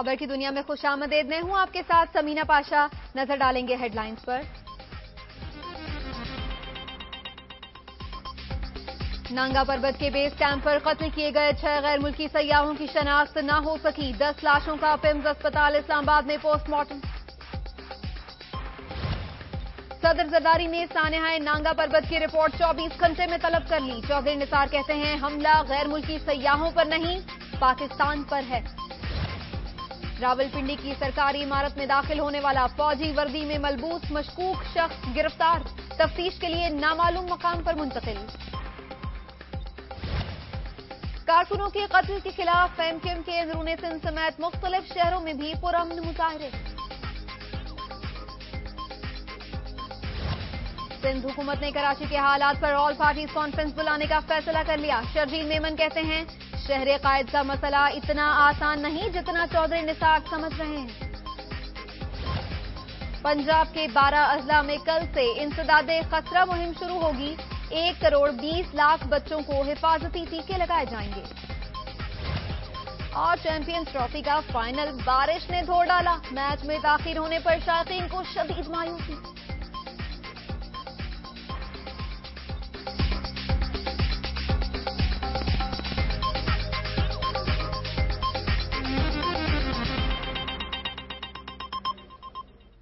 खबर की दुनिया में खुशामदीद। मैं हूं आपके साथ समीना पाशा। नजर डालेंगे हेडलाइंस पर। नांगा पर्वत के बेस कैंप पर कत्ल किए गए 6 गैर मुल्की सयाहों की शनाख्त न हो सकी। 10 लाशों का पिम्स अस्पताल इस्लामाबाद में पोस्टमार्टम। सदर जरदारी ने सानेहाए नांगा पर्वत की रिपोर्ट 24 घंटे में तलब कर ली। चौधरी निसार कहते हैं हमला गैर मुल्की सयाहों पर नहीं, पाकिस्तान पर है। रावलपिंडी की सरकारी इमारत में दाखिल होने वाला फौजी वर्दी में मलबूस मशकूक शख्स गिरफ्तार। तफ्तीश के लिए नामालूम मकाम पर मुंतकिल। कारकुनों के कत्ल के खिलाफ एमक्यूएम के अंदरूनी सिंध समेत मुख्तलिफ शहरों में भी पुरअमन मुजाहरे। सिंध हुकूमत ने कराची के हालात पर ऑल पार्टीज कॉन्फ्रेंस बुलाने का फैसला कर लिया। शर्जील मेमन कहते हैं शहर कायद का मसला इतना आसान नहीं जितना चौधरी निसार समझ रहे हैं। पंजाब के 12 अजला में कल से इंसदादे खसरा मुहिम शुरू होगी। 1 करोड़ 20 लाख बच्चों को हिफाजती टीके लगाए जाएंगे। और चैंपियंस ट्रॉफी का फाइनल बारिश ने धो डाला। मैच में ताखीर होने पर शायकीन को शदीद मायूसी।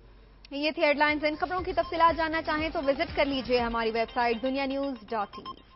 ये थी हेडलाइंस। इन खबरों की तफसीलात जानना चाहें तो विजिट कर लीजिए हमारी वेबसाइट dunianews.tv।